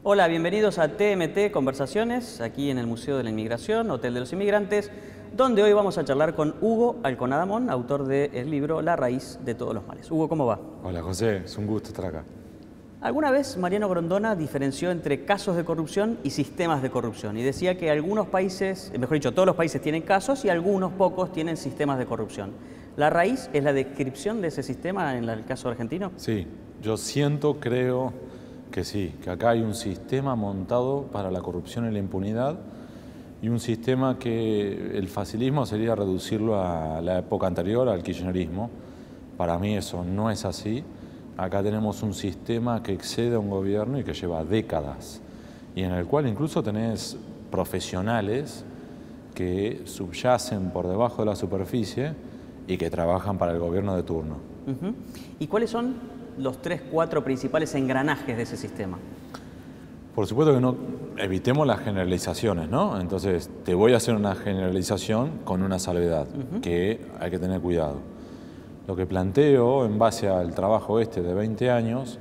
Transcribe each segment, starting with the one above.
Hola, bienvenidos a TMT Conversaciones, aquí en el Museo de la Inmigración, Hotel de los Inmigrantes, donde hoy vamos a charlar con Hugo Alconadamón, autor del libro La raíz de todos los males. Hugo, ¿cómo va? Hola José, es un gusto estar acá. Alguna vez Mariano Grondona diferenció entre casos de corrupción y sistemas de corrupción y decía que algunos países, mejor dicho, todos los países tienen casos y algunos pocos tienen sistemas de corrupción. ¿La raíz es la descripción de ese sistema en el caso argentino? Sí, yo creo que sí, que acá hay un sistema montado para la corrupción y la impunidad y un sistema que el facilismo sería reducirlo a la época anterior, al kirchnerismo. Para mí eso no es así. Acá tenemos un sistema que excede a un gobierno y que lleva décadas y en el cual incluso tenés profesionales que subyacen por debajo de la superficie y que trabajan para el gobierno de turno. ¿Y cuáles son los 3, 4 principales engranajes de ese sistema? Por supuesto que no evitemos las generalizaciones, ¿no? Entonces te voy a hacer una generalización con una salvedad, que hay que tener cuidado. Lo que planteo en base al trabajo de 20 años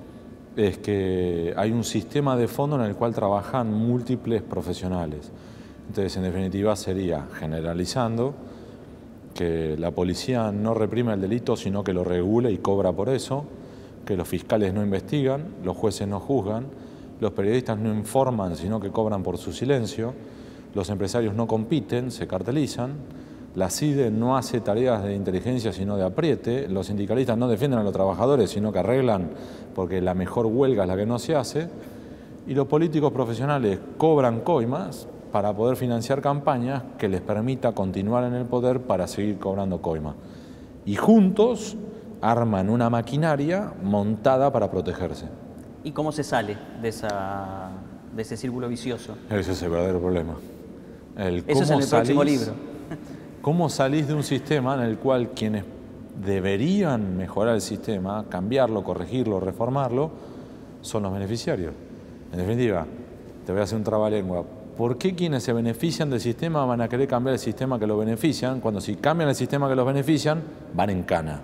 es que hay un sistema de fondo en el cual trabajan múltiples profesionales. Entonces, en definitiva, sería, generalizando, que la policía no reprime el delito, sino que lo regula y cobra por eso, que los fiscales no investigan, los jueces no juzgan, los periodistas no informan, sino que cobran por su silencio, los empresarios no compiten, se cartelizan, la CIDE no hace tareas de inteligencia sino de apriete, los sindicalistas no defienden a los trabajadores sino que arreglan porque la mejor huelga es la que no se hace, y los políticos profesionales cobran coimas para poder financiar campañas que les permita continuar en el poder para seguir cobrando coima. Y juntos arman una maquinaria montada para protegerse. ¿Y cómo se sale de ese círculo vicioso? Ese es el verdadero problema. Eso es en el próximo libro. ¿Cómo salís de un sistema en el cual quienes deberían mejorar el sistema, cambiarlo, corregirlo, reformarlo, son los beneficiarios? En definitiva, te voy a hacer un trabalengua. ¿Por qué quienes se benefician del sistema van a querer cambiar el sistema que los benefician, cuando si cambian el sistema que los benefician, van en cana?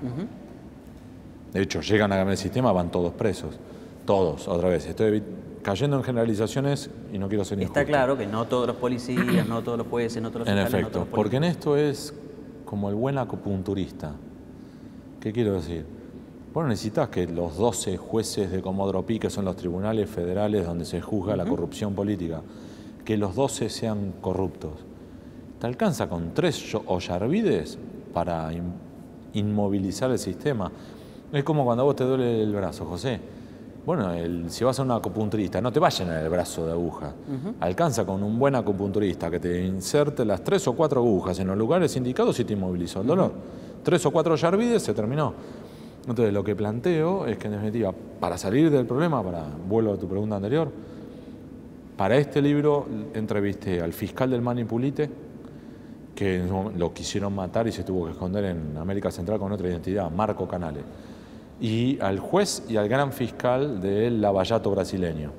De hecho, llegan a cambiar el sistema, van todos presos. Todos, otra vez. Estoy cayendo en generalizaciones y no quiero ser injusto. Está claro que no todos los policías, no todos los jueces, no todos los fiscales, En efecto, no todos los porque en esto es como el buen acupunturista. ¿Qué quiero decir? Vos necesitas que los 12 jueces de Comodoro Pi, que son los tribunales federales donde se juzga la corrupción política, que los 12 sean corruptos. ¿Te alcanza con 3 Ollarvides para inmovilizar el sistema? Es como cuando a vos te duele el brazo, José. Bueno, si vas a un acupunturista, no te va a llenar el brazo de aguja. Alcanza con un buen acupunturista que te inserte las 3 o 4 agujas en los lugares indicados y te inmovilizó el dolor. 3 o 4 Ollarvides, se terminó. Entonces, lo que planteo es que, en definitiva, para salir del problema, vuelvo a tu pregunta anterior, para este libro entrevisté al fiscal del Manipulite, que lo quisieron matar y se tuvo que esconder en América Central con otra identidad, Marco Canale, y al juez y al gran fiscal del Lavallato brasileño.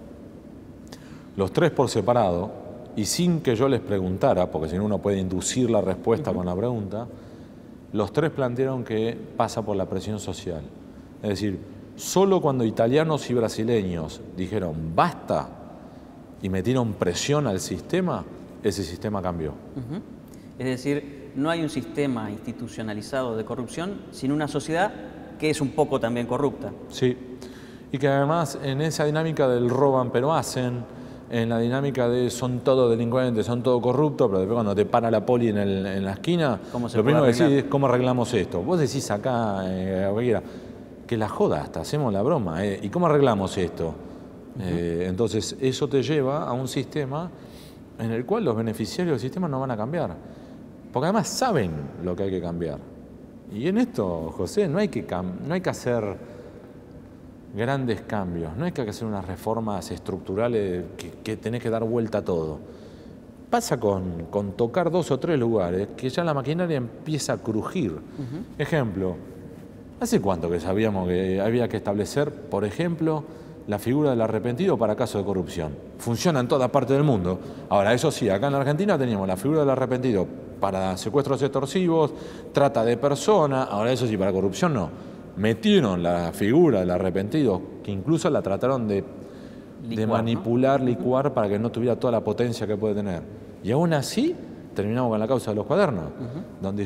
Los 3 por separado, y sin que yo les preguntara, porque si no uno puede inducir la respuesta con la pregunta, los 3 plantearon que pasa por la presión social. Es decir, solo cuando italianos y brasileños dijeron basta y metieron presión al sistema, ese sistema cambió. Es decir, no hay un sistema institucionalizado de corrupción, sino una sociedad que es un poco también corrupta. Sí, y que además en esa dinámica del roban pero hacen, en la dinámica de son todos delincuentes, son todos corruptos, pero después cuando te para la poli en la esquina, lo primero que decís es ¿cómo arreglamos esto? Vos decís acá, que la joda hasta, hacemos la broma, ¿y cómo arreglamos esto? Entonces eso te lleva a un sistema en el cual los beneficiarios del sistema no van a cambiar, porque además saben lo que hay que cambiar. Y en esto, José, no hay que hacer grandes cambios, no hay que hacer unas reformas estructurales que tenés que dar vuelta a todo. Pasa con tocar 2 o 3 lugares que ya la maquinaria empieza a crujir. Ejemplo, ¿hace cuánto que sabíamos que había que establecer, por ejemplo, la figura del arrepentido para casos de corrupción? Funciona en toda parte del mundo. Ahora, eso sí, acá en la Argentina teníamos la figura del arrepentido para secuestros extorsivos, trata de personas, ahora eso sí, para corrupción no. Metieron la figura del arrepentido, que incluso la trataron de de manipular, licuar para que no tuviera toda la potencia que puede tener. Y aún así terminamos con la causa de los cuadernos, donde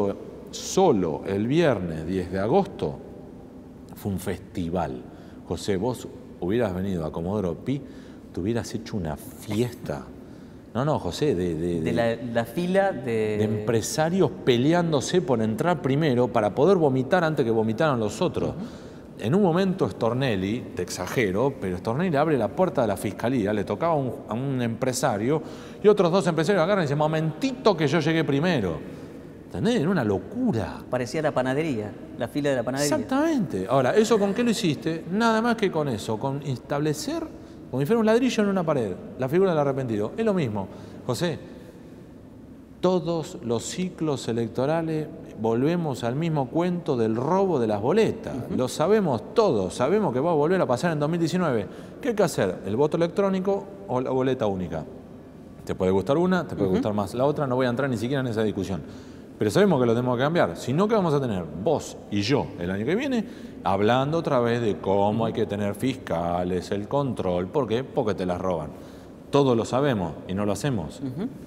solo el viernes 10 de agosto fue un festival. José, vos hubieras venido a Comodoro Pi, te hubieras hecho una fiesta. No, José, de la fila de empresarios peleándose por entrar primero para poder vomitar antes que vomitaran los otros. En un momento Stornelli, te exagero, pero Stornelli abre la puerta de la fiscalía, le tocaba a un empresario y otros dos empresarios agarran y dicen, momentito que yo llegué primero. ¿Entendés? Era una locura. Parecía la panadería, la fila de la panadería. Exactamente. Ahora, ¿eso con qué lo hiciste? Nada más que con eso, con establecer, como si fuera un ladrillo en una pared, la figura del arrepentido. Es lo mismo. José, todos los ciclos electorales volvemos al mismo cuento del robo de las boletas. Lo sabemos todos, sabemos que va a volver a pasar en 2019. ¿Qué hay que hacer? ¿El voto electrónico o la boleta única? Te puede gustar una, te puede gustar más la otra, no voy a entrar ni siquiera en esa discusión. Pero sabemos que lo tenemos que cambiar. Si no, ¿qué vamos a tener? Vos y yo el año que viene hablando otra vez de cómo hay que tener fiscales, el control. ¿Por qué? Porque te las roban. Todos lo sabemos y no lo hacemos.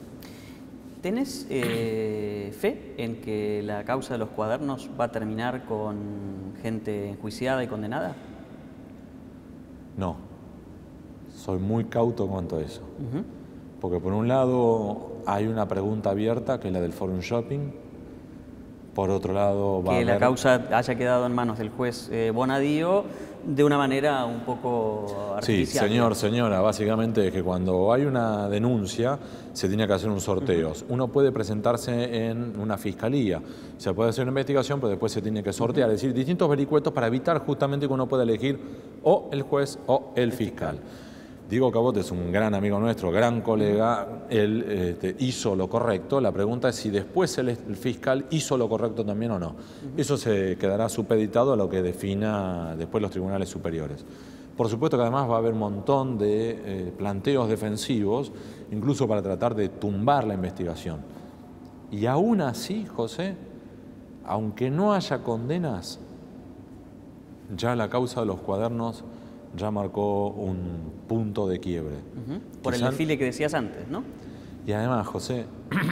¿Tenés fe en que la causa de los cuadernos va a terminar con gente enjuiciada y condenada? No. Soy muy cauto en cuanto a eso. Porque por un lado hay una pregunta abierta, que es la del Forum Shopping. Por otro lado va a haber... Que la causa haya quedado en manos del juez Bonadío de una manera un poco artificial. Sí, señor, señora, básicamente es que cuando hay una denuncia se tiene que hacer un sorteo. Uno puede presentarse en una fiscalía, se puede hacer una investigación, pero después se tiene que sortear, es decir, distintos vericuetos para evitar justamente que uno pueda elegir o el juez o el fiscal. Diego Cabot es un gran amigo nuestro, gran colega, él hizo lo correcto. La pregunta es si después el fiscal hizo lo correcto también o no. Eso se quedará supeditado a lo que defina después los tribunales superiores. Por supuesto que además va a haber un montón de planteos defensivos, incluso para tratar de tumbar la investigación. Y aún así, José, aunque no haya condenas, ya la causa de los cuadernos ya marcó un punto de quiebre. Por el desfile que decías antes, ¿no? Y además, José,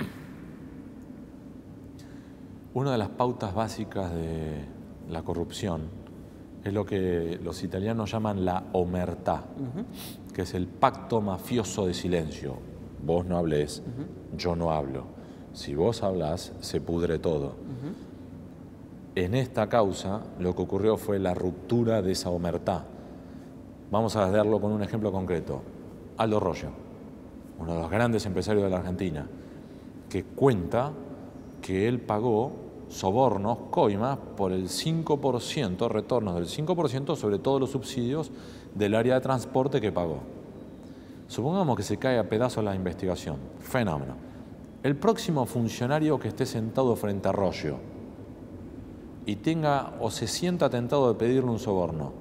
una de las pautas básicas de la corrupción es lo que los italianos llaman la omertà, que es el pacto mafioso de silencio. Vos no hablés, yo no hablo. Si vos hablás, se pudre todo. En esta causa, lo que ocurrió fue la ruptura de esa omertà. Vamos a darlo con un ejemplo concreto. Aldo Roggio, uno de los grandes empresarios de la Argentina, que cuenta que él pagó sobornos, coimas, por el 5%, retornos del 5% sobre todos los subsidios del área de transporte que pagó. Supongamos que se cae a pedazos la investigación. Fenómeno. El próximo funcionario que esté sentado frente a Roggio y tenga o se sienta tentado de pedirle un soborno,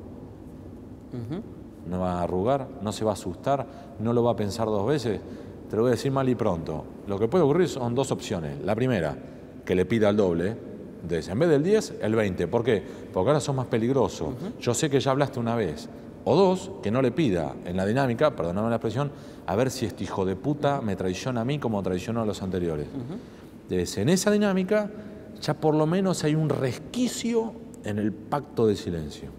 no va a arrugar, no se va a asustar, no lo va a pensar dos veces. Te lo voy a decir mal y pronto. Lo que puede ocurrir son dos opciones. La primera, que le pida el doble, en vez del 10, el 20. ¿Por qué? Porque ahora sos más peligroso. Yo sé que ya hablaste una vez. O dos, que no le pida en la dinámica, perdóname la expresión, a ver si este hijo de puta me traiciona a mí como traicionó a los anteriores. En esa dinámica ya por lo menos hay un resquicio en el pacto de silencio.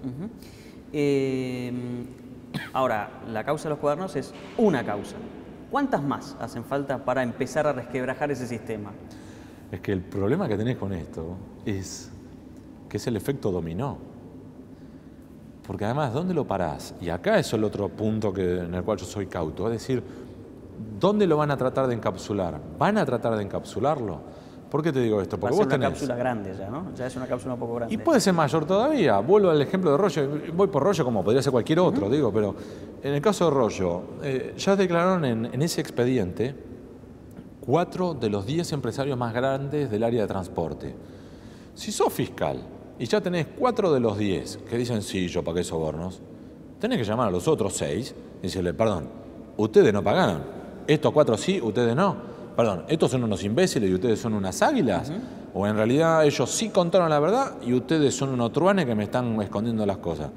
Ahora, la causa de los cuadernos es una causa. ¿Cuántas más hacen falta para empezar a resquebrajar ese sistema? Es que el problema que tenés con esto es que es el efecto dominó. Porque además, ¿dónde lo parás? Y acá es el otro punto en el cual yo soy cauto. Es decir, ¿dónde lo van a tratar de encapsular? ¿Van a tratar de encapsularlo? ¿Por qué te digo esto? Porque va a ser vos tenés una cápsula grande ya, ¿no? Ya es una cápsula un poco grande. Y puede ser mayor todavía. Vuelvo al ejemplo de Roggio. Voy por Roggio como podría ser cualquier otro, digo, pero en el caso de Roggio, ya declararon en ese expediente 4 de los 10 empresarios más grandes del área de transporte. Si sos fiscal y ya tenés 4 de los 10 que dicen sí, yo pagué sobornos, tenés que llamar a los otros 6 y decirle, perdón, ustedes no pagaron. Estos 4 sí, ustedes no. Perdón, ¿estos son unos imbéciles y ustedes son unas águilas? ¿O en realidad ellos sí contaron la verdad y ustedes son unos truanes que me están escondiendo las cosas?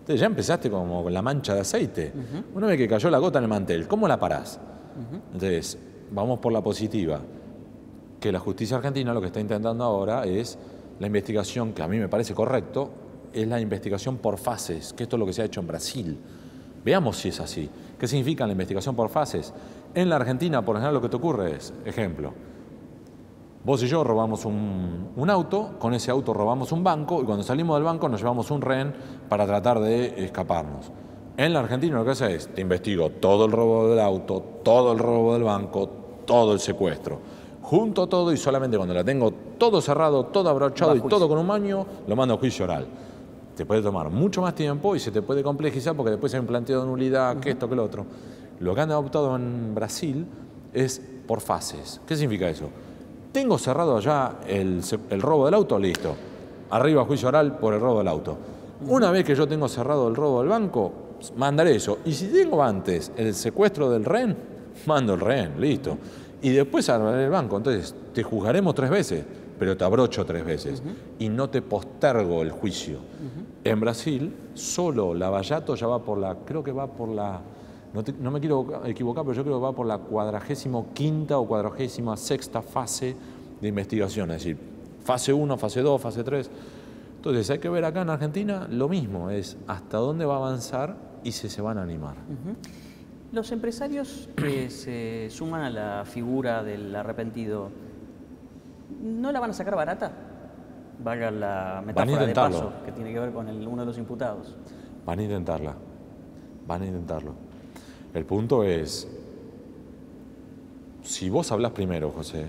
Entonces ya empezaste como con la mancha de aceite. Una vez que cayó la gota en el mantel, ¿cómo la parás? Entonces, vamos por la positiva. Que la justicia argentina lo que está intentando ahora es la investigación, que a mí me parece correcto, es la investigación por fases, que esto es lo que se ha hecho en Brasil. Veamos si es así. ¿Qué significa la investigación por fases? En la Argentina, por ejemplo, lo que te ocurre es, ejemplo, vos y yo robamos un auto, con ese auto robamos un banco y cuando salimos del banco nos llevamos un rehén para tratar de escaparnos. En la Argentina lo que hace es, te investigo todo el robo del auto, todo el robo del banco, todo el secuestro. Junto todo y solamente cuando la tengo todo cerrado, todo abrochado y todo con un maño, lo mando a juicio oral. Te puede tomar mucho más tiempo y se te puede complejizar porque después hay un planteo de nulidad, que esto, que lo otro. Lo que han adoptado en Brasil es por fases. ¿Qué significa eso? Tengo cerrado ya el robo del auto, listo. Arriba juicio oral por el robo del auto. Una vez que yo tengo cerrado el robo del banco, mandaré eso. Y si tengo antes el secuestro del rehén, mando el rehén, listo. Y después armaré el banco. Entonces, te juzgaremos 3 veces, pero te abrocho 3 veces. Y no te postergo el juicio. En Brasil, solo Lavallato ya va por la, creo que va por la, no me quiero equivocar, pero yo creo que va por la 45ª o 46ª fase de investigación. Es decir, fase 1, fase 2, fase 3. Entonces, hay que ver acá en Argentina lo mismo, es hasta dónde va a avanzar y si se van a animar. Los empresarios que se suman a la figura del arrepentido, ¿no la van a sacar barata? Valga la metáfora de paso, que tiene que ver con uno de los imputados. Van a intentarla, van a intentarlo. El punto es, si vos hablás primero, José,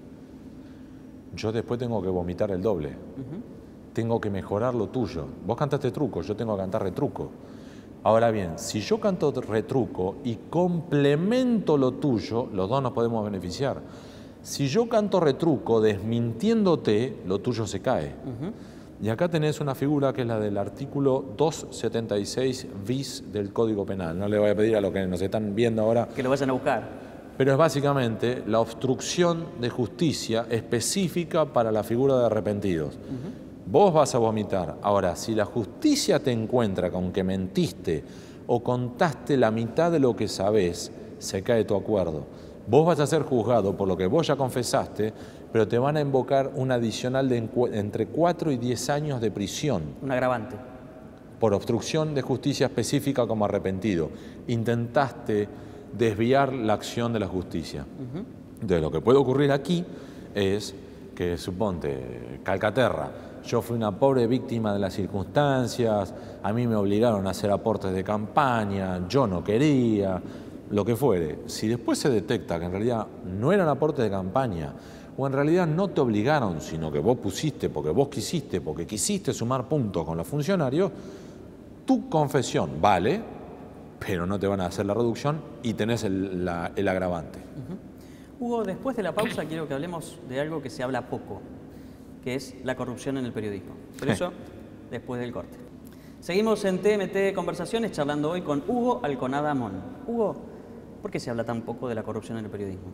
yo después tengo que vomitar el doble. Tengo que mejorar lo tuyo. Vos cantaste truco, yo tengo que cantar retruco. Ahora bien, si yo canto retruco y complemento lo tuyo, los dos nos podemos beneficiar. Si yo canto retruco desmintiéndote, lo tuyo se cae. Y acá tenés una figura que es la del artículo 276 bis del Código Penal. No le voy a pedir a los que nos están viendo ahora que lo vayan a buscar. Pero es básicamente la obstrucción de justicia específica para la figura de arrepentidos. Vos vas a vomitar. Ahora, si la justicia te encuentra con que mentiste o contaste la mitad de lo que sabés, se cae tu acuerdo. Vos vas a ser juzgado por lo que vos ya confesaste, pero te van a invocar un adicional de entre 4 y 10 años de prisión. Un agravante. Por obstrucción de justicia específica como arrepentido. Intentaste desviar la acción de la justicia. Entonces, lo que puede ocurrir aquí es que, suponte, Calcaterra, yo fui una pobre víctima de las circunstancias, a mí me obligaron a hacer aportes de campaña, yo no quería, lo que fuere. Si después se detecta que en realidad no eran aportes de campaña, o en realidad no te obligaron, sino que vos pusiste porque vos quisiste, porque quisiste sumar puntos con los funcionarios, tu confesión vale, pero no te van a hacer la reducción y tenés el agravante. Hugo, después de la pausa quiero que hablemos de algo que se habla poco, que es la corrupción en el periodismo. Por eso, después del corte. Seguimos en TMT Conversaciones charlando hoy con Hugo Alconada Mon. Hugo, ¿por qué se habla tan poco de la corrupción en el periodismo?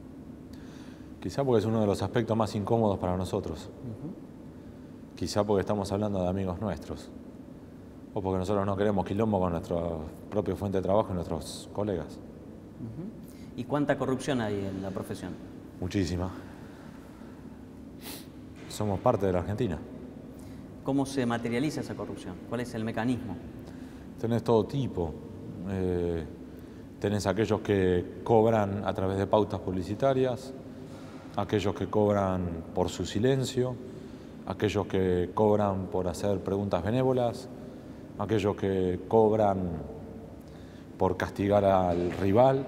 Quizá porque es uno de los aspectos más incómodos para nosotros. Quizá porque estamos hablando de amigos nuestros. O porque nosotros no queremos quilombo con nuestra propia fuente de trabajo y nuestros colegas. ¿Y cuánta corrupción hay en la profesión? Muchísima. Somos parte de la Argentina. ¿Cómo se materializa esa corrupción? ¿Cuál es el mecanismo? Tenés todo tipo. Tenés aquellos que cobran a través de pautas publicitarias, aquellos que cobran por su silencio, aquellos que cobran por hacer preguntas benévolas, aquellos que cobran por castigar al rival.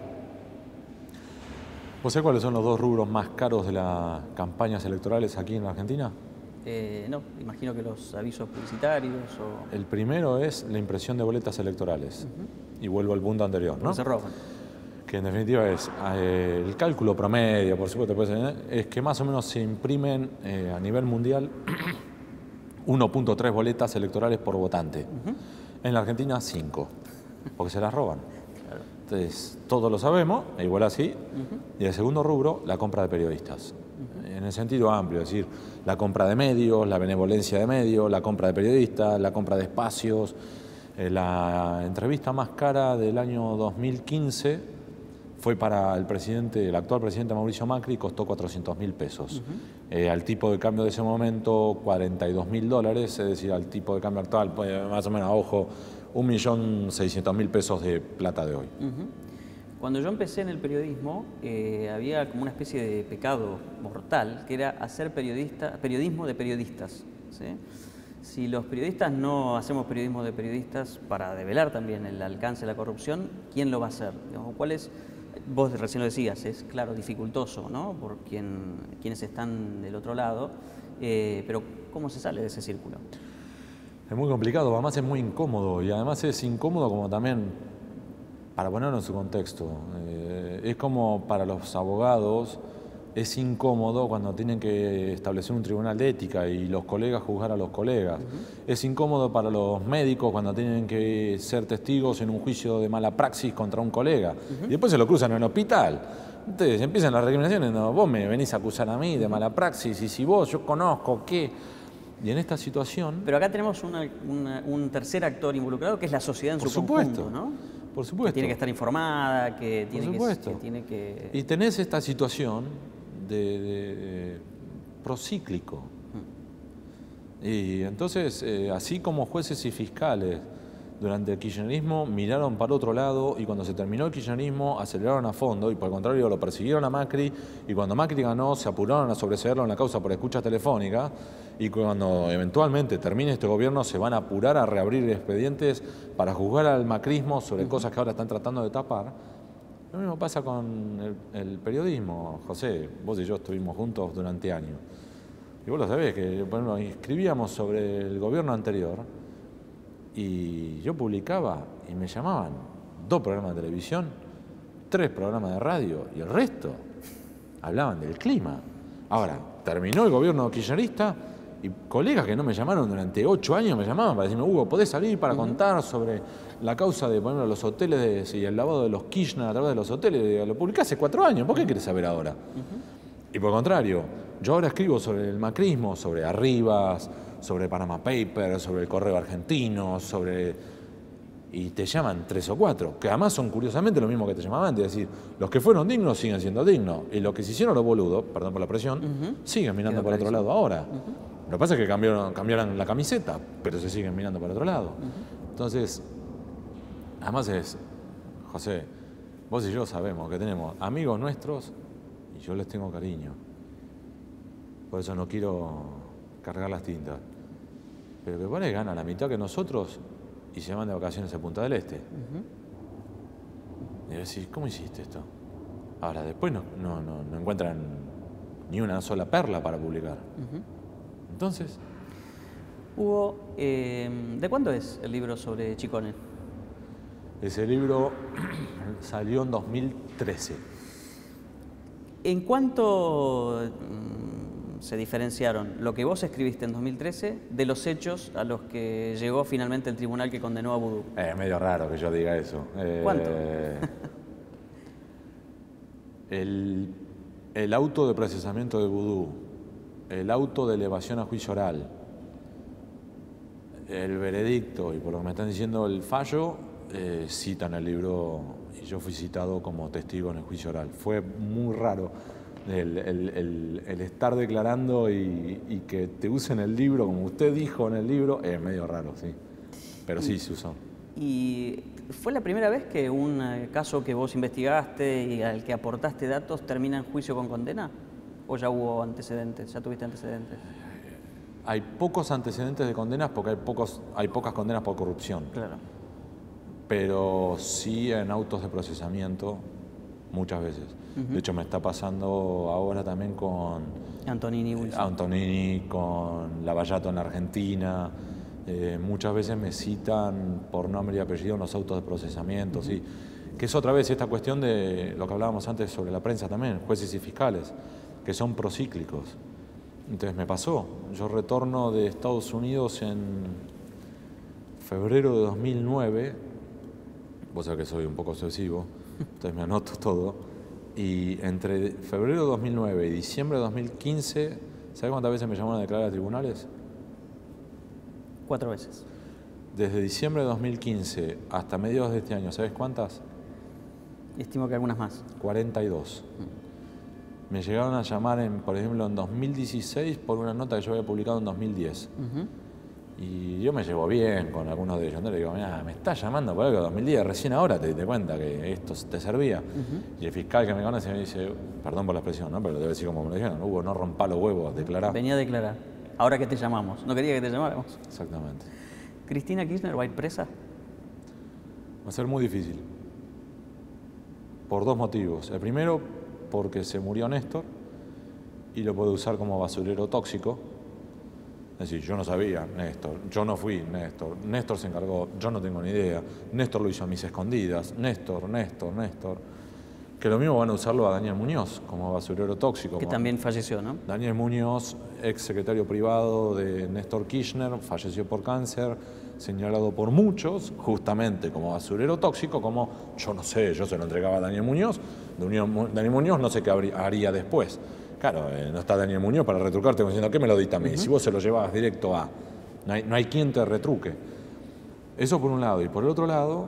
¿Vos sabés cuáles son los 2 rubros más caros de las campañas electorales aquí en la Argentina? No, imagino que los avisos publicitarios o... El primero es la impresión de boletas electorales. Y vuelvo al punto anterior, ¿no? Se roban. Que en definitiva es el cálculo promedio, por supuesto, es que más o menos se imprimen a nivel mundial 1.3 boletas electorales por votante. En la Argentina 5, porque se las roban. Claro. Entonces, todos lo sabemos, e igual así. Y el segundo rubro, la compra de periodistas. En el sentido amplio, es decir, la compra de medios, la benevolencia de medios, la compra de periodistas, la compra de espacios, La entrevista más cara del año 2015 fue para el actual presidente Mauricio Macri, costó 400.000 pesos. Al tipo de cambio de ese momento, $42.000, es decir, al tipo de cambio actual, más o menos, a ojo, 1.600.000 pesos de plata de hoy. Cuando yo empecé en el periodismo, había como una especie de pecado mortal, que era hacer periodismo de periodistas, ¿sí? Si los periodistas no hacemos periodismo de periodistas para develar también el alcance de la corrupción, ¿quién lo va a hacer? ¿Cuál es? Vos recién lo decías, es claro, dificultoso, ¿no? Por quienes están del otro lado, pero ¿cómo se sale de ese círculo? Es muy complicado, además es muy incómodo, y además es incómodo como también, para ponerlo en su contexto, es como para los abogados, es incómodo cuando tienen que establecer un tribunal de ética y los colegas juzgar a los colegas. Es incómodo para los médicos cuando tienen que ser testigos en un juicio de mala praxis contra un colega. Y después se lo cruzan en el hospital. Entonces empiezan las recriminaciones, no, vos me venís a acusar a mí de mala praxis, y si yo conozco qué. Y en esta situación... Pero acá tenemos un tercer actor involucrado, que es la sociedad en su conjunto, ¿no? Por supuesto. Que tiene que estar informada, que tiene que... Y tenés esta situación de procíclico. Y entonces, así como jueces y fiscales durante el kirchnerismo miraron para otro lado, y cuando se terminó el kirchnerismo aceleraron a fondo, y por el contrario lo persiguieron a Macri, y cuando Macri ganó se apuraron a sobreseerlo en la causa por escucha telefónica, y cuando eventualmente termine este gobierno se van a apurar a reabrir expedientes para juzgar al macrismo sobre cosas que ahora están tratando de tapar. Lo mismo pasa con el periodismo, José. Vos y yo estuvimos juntos durante años. Y vos lo sabés, que bueno, escribíamos sobre el gobierno anterior y yo publicaba y me llamaban 2 programas de televisión, 3 programas de radio, y el resto hablaban del clima. Ahora, terminó el gobierno kirchnerista y colegas que no me llamaron durante 8 años me llamaban para decirme: Hugo, ¿podés salir para contar sobre la causa de, por ejemplo, los hoteles y el lavado de los Kirchner a través de los hoteles? Digo, lo publicé hace 4 años, ¿por qué querés saber ahora? Y por el contrario, yo ahora escribo sobre el macrismo, sobre Arribas, sobre Panama Papers, sobre el Correo Argentino, y te llaman 3 o 4, que además son curiosamente lo mismo que te llamaban antes, es decir, los que fueron dignos siguen siendo dignos, y los que se hicieron los boludos, perdón por la presión, siguen mirando para otro lado ahora. Lo que pasa es que cambiaron la camiseta, pero se siguen mirando para otro lado. Entonces, además José, vos y yo sabemos que tenemos amigos nuestros y yo les tengo cariño. Por eso no quiero cargar las tintas. Pero que por ahí ganan la mitad que nosotros y se van de vacaciones a Punta del Este. Y decís, ¿cómo hiciste esto? Ahora, después no encuentran ni una sola perla para publicar. Entonces... Hugo, ¿de cuándo es el libro sobre Chicone? Ese libro salió en 2013. ¿En cuánto se diferenciaron lo que vos escribiste en 2013 de los hechos a los que llegó finalmente el tribunal que condenó a Vudú? Es medio raro que yo diga eso. ¿Cuánto? El auto de procesamiento de Vudú, el auto de elevación a juicio oral, el veredicto y por lo que me están diciendo el fallo, citan el libro y yo fui citado como testigo en el juicio oral. Fue muy raro el estar declarando y que te usen el libro como usted dijo en el libro, es medio raro, sí. Pero sí se usó. ¿Y fue la primera vez que un caso que vos investigaste y al que aportaste datos termina en juicio con condena? ¿O ya hubo antecedentes? ¿Ya tuviste antecedentes? Hay pocos antecedentes de condenas porque hay pocas condenas por corrupción. Claro. Pero sí en autos de procesamiento muchas veces. De hecho, me está pasando ahora también con Antonini, con Lavallato en la Argentina. Muchas veces me citan por nombre y apellido en los autos de procesamiento, ¿sí? Que es otra vez esta cuestión de lo que hablábamos antes sobre la prensa también, jueces y fiscales, que son procíclicos. Entonces me pasó, yo retorno de Estados Unidos en febrero de 2009, vos sabés que soy un poco obsesivo, entonces me anoto todo, y entre febrero de 2009 y diciembre de 2015, ¿sabés cuántas veces me llamaron a declarar a tribunales? 4 veces. Desde diciembre de 2015 hasta mediados de este año, ¿sabes cuántas? Estimo que algunas más. 42. Me llegaron a llamar, por ejemplo, en 2016 por una nota que yo había publicado en 2010. Y yo me llevo bien con algunos de ellos. ¿No? Le digo, mira, me estás llamando por algo de 2010, recién ahora te diste cuenta que esto te servía. Y el fiscal que me conoce me dice, perdón por la expresión, ¿no? Pero debe decir como me lo dijeron, Hugo, no rompa los huevos, declará. Venía a declarar. Ahora que te llamamos. No quería que te llamáramos. Exactamente. ¿Cristina Kirchner va a ir presa? Va a ser muy difícil. Por dos motivos. El primero, porque se murió Néstor y lo puede usar como basurero tóxico. Es decir, yo no sabía, Néstor, yo no fui, Néstor se encargó, yo no tengo ni idea, Néstor lo hizo a mis escondidas, Néstor. Que lo mismo van a usarlo a Daniel Muñoz como basurero tóxico. Que también falleció, ¿no? Daniel Muñoz, ex secretario privado de Néstor Kirchner, falleció por cáncer, señalado por muchos, justamente como basurero tóxico, como, yo no sé, yo se lo entregaba a Daniel Muñoz, Daniel Muñoz no sé qué haría después. Claro, no está Daniel Muñoz para retrucarte diciendo, ¿qué me lo diste a mí? Si vos se lo llevabas directo a... No hay quien te retruque. Eso por un lado. Y por el otro lado,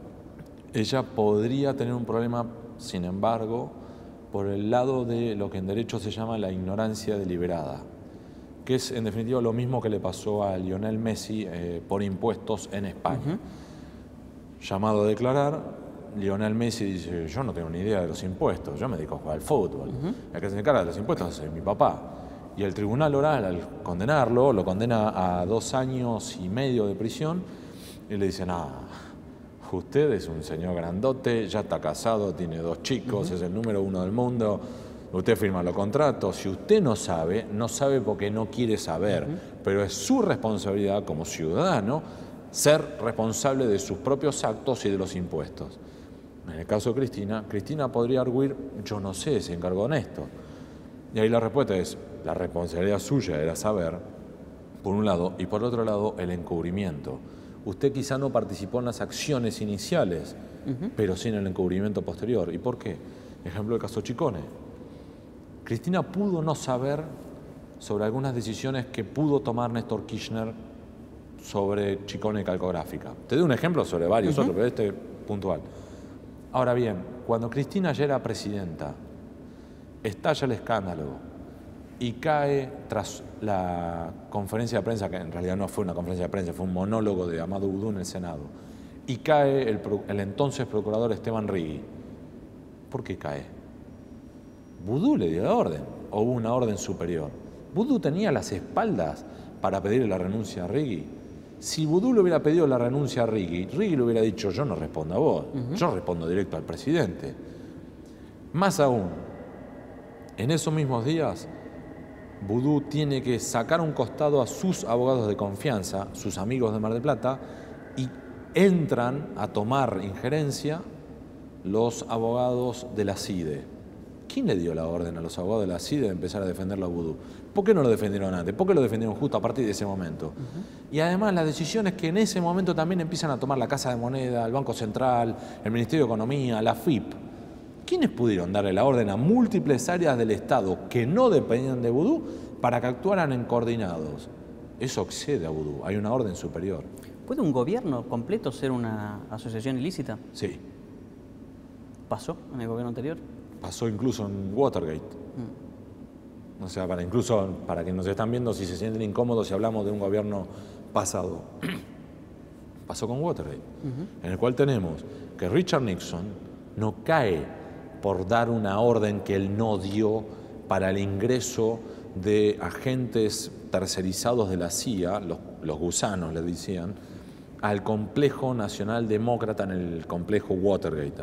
ella podría tener un problema, sin embargo, por el lado de lo que en derecho se llama la ignorancia deliberada, que es en definitiva lo mismo que le pasó a Lionel Messi por impuestos en España. Llamado a declarar, Lionel Messi dice, yo no tengo ni idea de los impuestos, yo me dedico a jugar al fútbol. El que se encarga de los impuestos es mi papá. Y el tribunal oral, al condenarlo, lo condena a 2 años y medio de prisión y le dicen, usted es un señor grandote, ya está casado, tiene 2 chicos, es el número 1 del mundo, usted firma los contratos. Si usted no sabe porque no quiere saber, pero es su responsabilidad como ciudadano ser responsable de sus propios actos y de los impuestos. En el caso de Cristina podría arguir, yo no sé, se encargó Néstor. Y ahí la respuesta es, la responsabilidad suya era saber, por un lado, y por otro lado, el encubrimiento. Usted quizá no participó en las acciones iniciales, pero sí en el encubrimiento posterior. ¿Y por qué? Ejemplo del caso Chicone. Cristina pudo no saber sobre algunas decisiones que pudo tomar Néstor Kirchner sobre Chicone Calcográfica. Te doy un ejemplo sobre varios otros, pero este puntual. Ahora bien, cuando Cristina ya era presidenta, estalla el escándalo y cae tras la conferencia de prensa, que en realidad no fue una conferencia de prensa, fue un monólogo de Amadou Oudou en el Senado, y cae el entonces procurador Esteban Rigui. ¿Por qué cae? Oudou le dio la orden, o hubo una orden superior. Oudou tenía las espaldas para pedirle la renuncia a Rigui. Si Oudou le hubiera pedido la renuncia a Rigui, Rigui le hubiera dicho, yo no respondo a vos, yo respondo directo al presidente. Más aún, en esos mismos días, Oudou tiene que sacar un costado a sus abogados de confianza, sus amigos de Mar del Plata, y entran a tomar injerencia los abogados de la CIDE. ¿Quién le dio la orden a los abogados de la CIDE de empezar a defenderlo a Oudou? ¿Por qué no lo defendieron antes? ¿Por qué lo defendieron justo a partir de ese momento? Y además las decisiones que en ese momento también empiezan a tomar la Casa de Moneda, el Banco Central, el Ministerio de Economía, la FIP. ¿Quiénes pudieron darle la orden a múltiples áreas del Estado que no dependían de Oudou para que actuaran en coordinados? Eso excede a Oudou, hay una orden superior. ¿Puede un gobierno completo ser una asociación ilícita? Sí. ¿Pasó en el gobierno anterior? Pasó incluso en Watergate. O sea, para quienes nos están viendo, si se sienten incómodos si hablamos de un gobierno pasado. Pasó con Watergate, en el cual tenemos que Richard Nixon no cae por dar una orden que él no dio para el ingreso de agentes tercerizados de la CIA, los gusanos le decían, al complejo nacional demócrata en el complejo Watergate,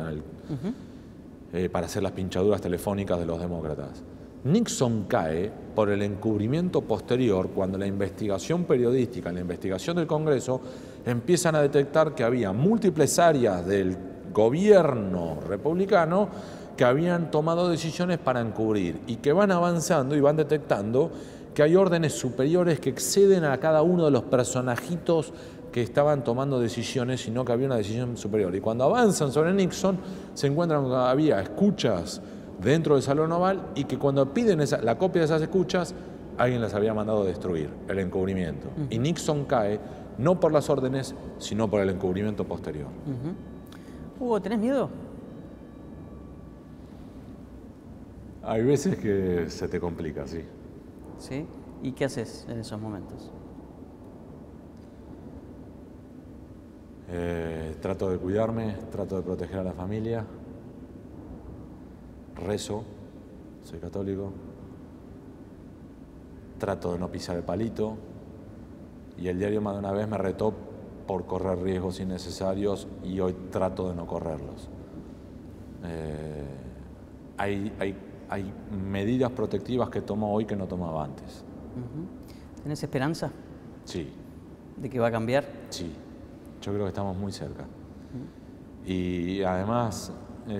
para hacer las pinchaduras telefónicas de los demócratas. Nixon cae por el encubrimiento posterior cuando la investigación periodística, la investigación del Congreso, empiezan a detectar que había múltiples áreas del gobierno republicano que habían tomado decisiones para encubrir y que van avanzando y van detectando que hay órdenes superiores que exceden a cada uno de los personajitos que estaban tomando decisiones, sino que había una decisión superior. Y cuando avanzan sobre Nixon, se encuentran que había escuchas dentro del Salón Oval y que cuando piden la copia de esas escuchas, alguien las había mandado a destruir, el encubrimiento. Y Nixon cae no por las órdenes, sino por el encubrimiento posterior. Hugo, ¿tenés miedo? Hay veces que se te complica, sí. ¿Sí? ¿Y qué haces en esos momentos? Trato de cuidarme, trato de proteger a la familia, rezo, soy católico, trato de no pisar el palito, y el diario más de una vez me retó por correr riesgos innecesarios y hoy trato de no correrlos. Hay medidas protectivas que tomo hoy que no tomaba antes. ¿Tenés esperanza Sí, de que va a cambiar? sí. Yo creo que estamos muy cerca. Y además,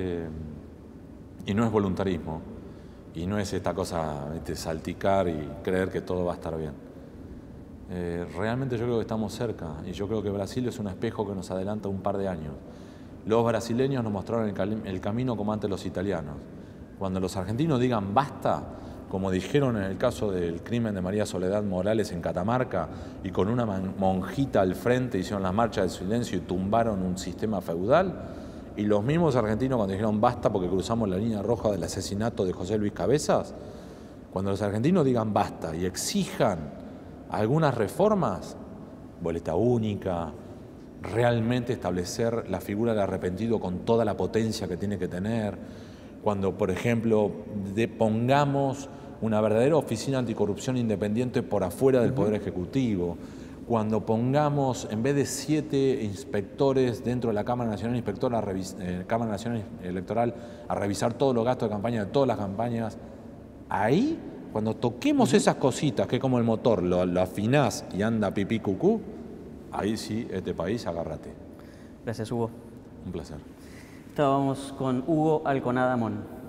y no es voluntarismo, y no es esta cosa de salticar y creer que todo va a estar bien. Realmente yo creo que estamos cerca, y yo creo que Brasil es un espejo que nos adelanta un par de años. Los brasileños nos mostraron el camino como antes los italianos. Cuando los argentinos digan basta, como dijeron en el caso del crimen de María Soledad Morales en Catamarca, y con una monjita al frente hicieron las marchas del silencio y tumbaron un sistema feudal, y los mismos argentinos cuando dijeron basta porque cruzamos la línea roja del asesinato de José Luis Cabezas, cuando los argentinos digan basta y exijan algunas reformas, boleta única, realmente establecer la figura del arrepentido con toda la potencia que tiene que tener, cuando, por ejemplo, pongamos una verdadera oficina anticorrupción independiente por afuera del Poder Ejecutivo, cuando pongamos, en vez de 7 inspectores dentro de la Cámara Nacional Cámara Nacional Electoral a revisar todos los gastos de campaña de todas las campañas, ahí, cuando toquemos esas cositas, que es como el motor, lo afinás y anda pipí cucú, ahí sí, este país, agárrate. Gracias, Hugo. Un placer. Estábamos con Hugo Alconada Mon.